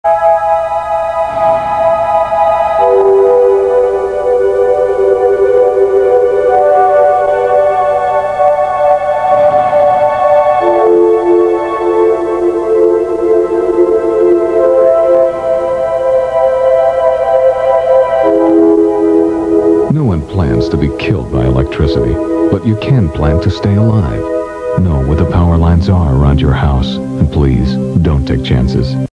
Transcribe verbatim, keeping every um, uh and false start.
No one plans to be killed by electricity, but you can plan to stay alive. Know what the power lines are around your house, and please, don't take chances.